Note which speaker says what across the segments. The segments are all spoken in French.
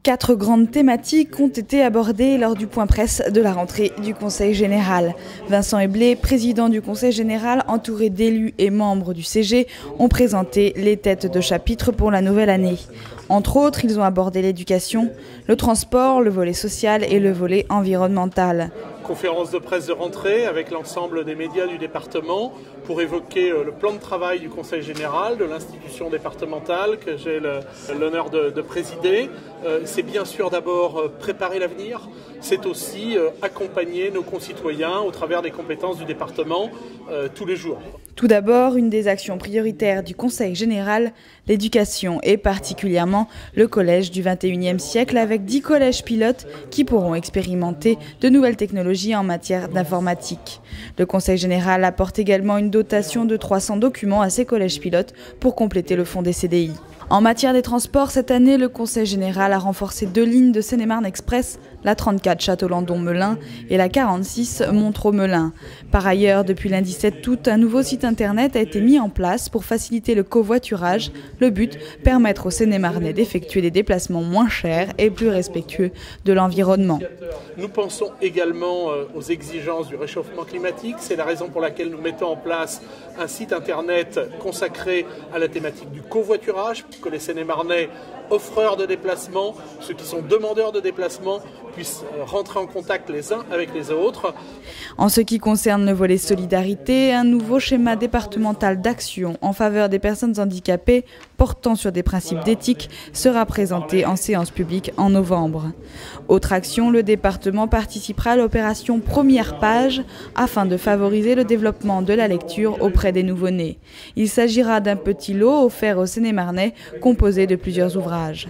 Speaker 1: 4 grandes thématiques ont été abordées lors du point presse de la rentrée du Conseil général. Vincent Eblé, président du Conseil général, entouré d'élus et membres du CG, ont présenté les têtes de chapitre pour la nouvelle année. Entre autres, ils ont abordé l'éducation, le transport, le volet social et le volet environnemental.
Speaker 2: Conférence de presse de rentrée avec l'ensemble des médias du département pour évoquer le plan de travail du Conseil général, de l'institution départementale que j'ai l'honneur de présider. C'est bien sûr d'abord préparer l'avenir, c'est aussi accompagner nos concitoyens au travers des compétences du département tous les jours.
Speaker 1: Tout d'abord, une des actions prioritaires du Conseil général, l'éducation et particulièrement le collège du 21e siècle avec 10 collèges pilotes qui pourront expérimenter de nouvelles technologies en matière d'informatique. Le Conseil général apporte également une dotation de 300 documents à ces collèges pilotes pour compléter le fonds des CDI. En matière des transports, cette année, le Conseil général a renforcé 2 lignes de Seine-et-Marne Express, la 34 Château-Landon-Melun et la 46 Montreux-Melun. Par ailleurs, depuis lundi 7 août, un nouveau site internet a été mis en place pour faciliter le covoiturage. Le but, permettre aux Seine-et-Marnais d'effectuer des déplacements moins chers et plus respectueux de l'environnement.
Speaker 2: Nous pensons également aux exigences du réchauffement climatique. C'est la raison pour laquelle nous mettons en place un site internet consacré à la thématique du covoiturage, que les Seine-et-Marnais, offreurs de déplacement, ceux qui sont demandeurs de déplacement, puissent rentrer en contact les uns avec les autres.
Speaker 1: En ce qui concerne le volet solidarité, un nouveau schéma départemental d'action en faveur des personnes handicapées portant sur des principes d'éthique sera présenté en séance publique en novembre. Autre action, le département participera à l'opération Première Page afin de favoriser le développement de la lecture auprès des nouveau-nés. Il s'agira d'un petit lot offert aux Seine-et-Marnais composé de plusieurs ouvrages.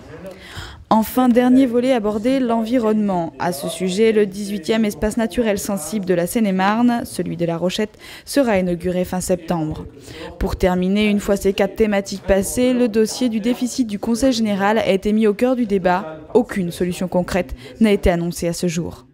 Speaker 1: Enfin, dernier volet abordé, l'environnement. À ce sujet, le 18e espace naturel sensible de la Seine-et-Marne, celui de la Rochette, sera inauguré fin septembre. Pour terminer, une fois ces 4 thématiques passées, le dossier du déficit du Conseil général a été mis au cœur du débat. Aucune solution concrète n'a été annoncée à ce jour.